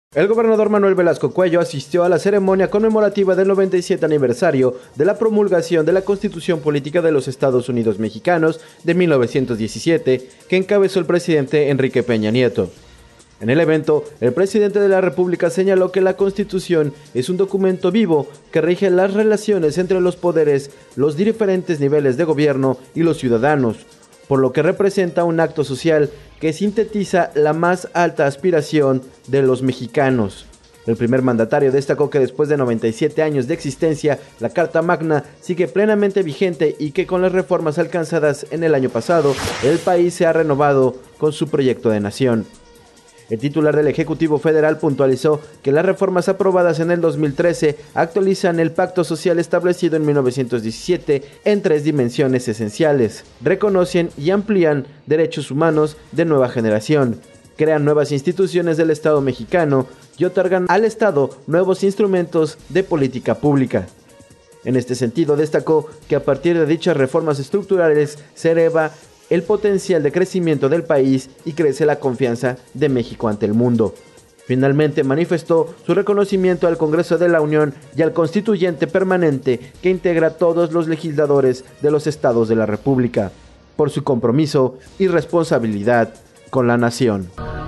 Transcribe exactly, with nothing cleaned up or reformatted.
El gobernador Manuel Velasco Cuello asistió a la ceremonia conmemorativa del noventa y siete aniversario de la promulgación de la Constitución Política de los Estados Unidos Mexicanos de mil novecientos diecisiete, que encabezó el presidente Enrique Peña Nieto. En el evento, el presidente de la República señaló que la Constitución es un documento vivo que rige las relaciones entre los poderes, los diferentes niveles de gobierno y los ciudadanos, por lo que representa un acto social que sintetiza la más alta aspiración de los mexicanos. El primer mandatario destacó que después de noventa y siete años de existencia, la Carta Magna sigue plenamente vigente y que con las reformas alcanzadas en el año pasado, el país se ha renovado con su proyecto de nación. El titular del Ejecutivo Federal puntualizó que las reformas aprobadas en el dos mil trece actualizan el pacto social establecido en mil novecientos diecisiete en tres dimensiones esenciales: reconocen y amplían derechos humanos de nueva generación, crean nuevas instituciones del Estado mexicano y otorgan al Estado nuevos instrumentos de política pública. En este sentido, destacó que a partir de dichas reformas estructurales se eleva el potencial de crecimiento del país y crece la confianza de México ante el mundo. Finalmente manifestó su reconocimiento al Congreso de la Unión y al Constituyente Permanente que integra a todos los legisladores de los estados de la República, por su compromiso y responsabilidad con la nación.